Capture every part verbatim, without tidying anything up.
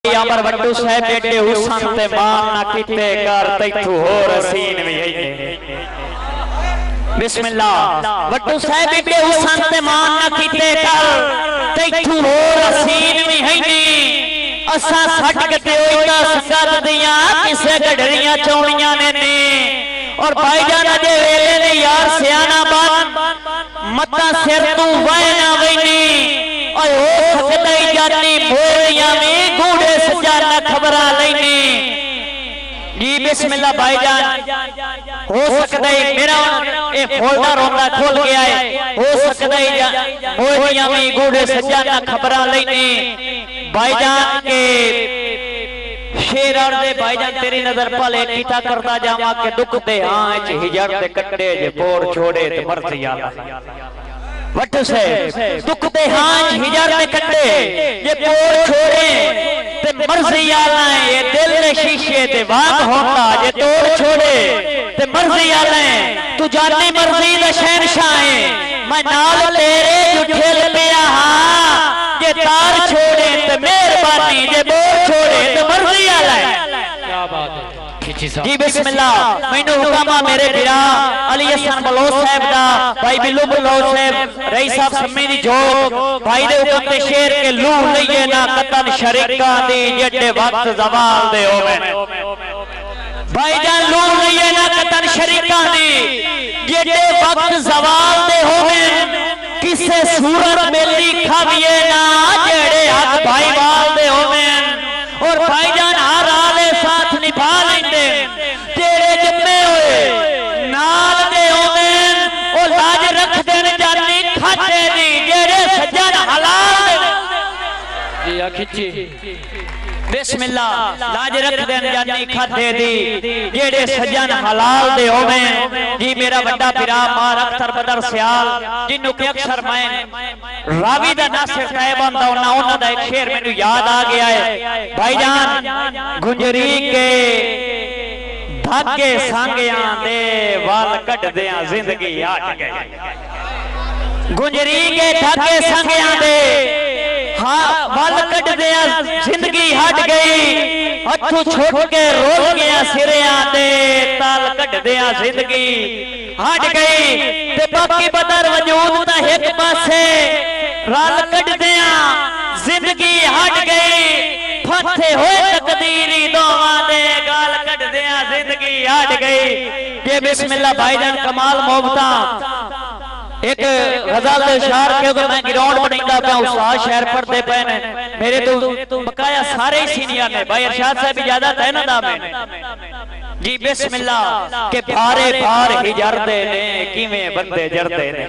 अमर वड्डू साहब बेटे हुसन ते मान ना कीते कर तैथू होर हसीन भी है। बिस्मिल्लाह। वड्डू साहब बेटे हुसन ते मान ना कीते कर तैथू होर हसीन भी है नी। असा सट के ओइदा सकर दियां किसे गडरियां चौड़ियां ने नी। और भाईजान अजे वेले ने यार सियाना बन मता सिर तू वह ना वैनी ओए हो सकदा जानी मोरियां में गूढ़े सजाना खबरा लेनी। जी बिस्मिल्लाह भाईजान। हो सकदा है मेरा ए फोल्डर होगा खोल गया है। हो सकदा है मोरियां में गूढ़े सजाना खबरा लेनी। भाईजान के शेर और दे भाईजान तेरी नजर पले कीता करता जावा के दुख दे हां च हिजर ते कट्टे जे पोर छोड़े ते मर्जी आला। वट्टू से दुख दे हां हिजर ते कट्टे जे पोर छोड़े ते मर्जी आला। ये दिल ने शीशे ते वाक होता जे तोड़ छोड़े ते मर्जी आला। तू जानी मर्जी दा शहंशाह है मैं नाल तेरे जुठे लपिया हां जे तार छोड़े ते मेहरबानी जे बोर छोड़े ते मर्जी आला। क्या बात है जी बिस्मिल्लाह। मैनू हुक्म मेरे भिरा अली हसन बलोच साहब दा भाई बिल्लू बलोच साहब रई साहब सम्मी दी जोग भाई दे हुक्म ते शेर के लूह लईए ना कतन शरीका दी जेडे वक्त जवाल दे होवे। भाईजान लूह लईए ना कतन शरीका दी जेडे वक्त जवाल दे होवे। किसे सूरत मेली खाविए ना जेड़े हक भाईवाल दे होवे। और भाईजान हर आले साथ निभा लेंदे तेरे जम्मे होए नाल दे होवे। ओ लाज रख देन जानी खाते दी जेड़े सज्जन हलाल जी आखिची। बिस्मिल्लाह। लाज रख देन जानी खाते दी जेड़े सज्जन हलाल दे होवे। जी मेरा बड़ा पिरा मार अख्तर बदर सियाल जिन्नू के अक्सर मैं रावी दा नासिर साहिब आंदा ना उन्हां दा एक शेर मेनू याद आ गया है। भाईजान गुंजरी के धागे सांगियां दे वाल कटदियां जिंदगी हट गई। गुंजरी के धागे सांगियां दे हाँ वाल कटदियां जिंदगी हट गई। हथू छोड़ के रोल गया सिरियां दे ताल कटदियां जिंदगी हट गई। ते बाकी बदर वजूद दा एक पासे राल कटदियां जिंदगी हट गई। फथे होए तकदीरी दोवां दे गाल कटदियां जिंदगी हट गई। ये बिस्मिल्लाह भाईजान कमाल मोहब्बता एक गजल दे शार के मैं ग्राउंड बनाइंदा पे उस्ताद शहर पढ़ते पे ने मेरे तो बकाया सारे ही सीनियर ने भाई इरशाद साहब इजाजत है ना दामे जी बिस्मिल्लाह के भारे भार ही जरदे ने किवें बंदे जरदे ने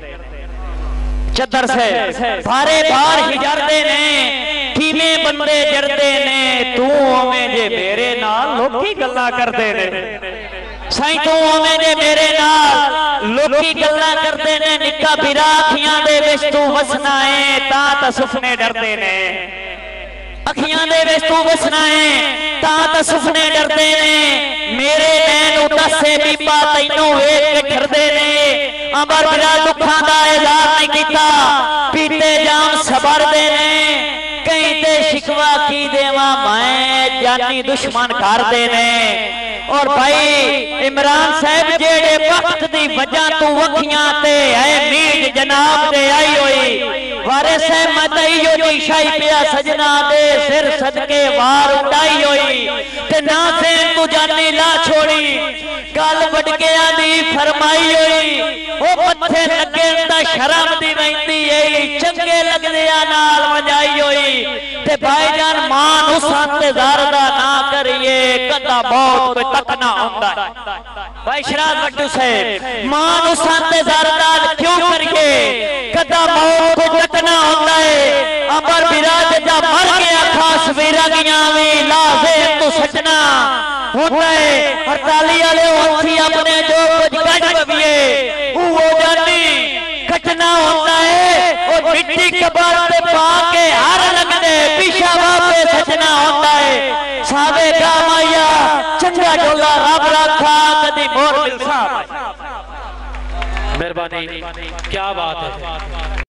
चदर से भारे भार ही जरदे ने किवें बंदे जरदे ने। तू हमें जे मेरे नाल लोकी गल्ला करदे ने साईं तू हमें जे मेरे नाल लोकी गल्ला करदे ने। निक्का बिरा अखियां दे विच तू वसना है ता ता सुपने डरदे ने। अखियां दे विच तू वसना है ता ता सुपने डरदे ने। मेरे नैन उदासे बीबा तैनू वेख के ठरदे ने। अमर बिरा दुखां दा इज़हार नहीं कीता पीते जाम सबर दे ने। कहीं ते शिकवा की देवा मैं जानी दुश्मन कर दे ने। और भाई इमरान साहब जेड़े वक्त दी वजह तू वखियां ते है मीर जनाब दे आई होई वारे से मतइयो जी शाही पिया सजना दे सिर सदके वार उड़ाई होई। ते ना से तू जानी ला छोड़ी गल बड़किया दी फरमाई होई। ओ मथे लगे दा शर्म दी वैंदी है चंगे लगदिया नाल वजाई होई। ते भाईजान मान हुसन ते ज़रदा ना करिए कदा मौत कोई तकना होता है। भाई शराद वड्डू साहब मान हुसन ते ज़रदा क्यों करिए कदा मौत कोई तकना होता है। अमर बिराज दा मर गया खास वीरागियां वी लाजे तू सजना होता है। हड़ताली वाले होती अपने जो कुछ कट पविए वो जानी कटना होता है। और मिट्टी कबर पे पाके हर लगने पीछा वापे सजना होता है। सावे कामैया चंगा डोला रब रखा कदी मोर मिल साहब मेहरबानी क्या बात है।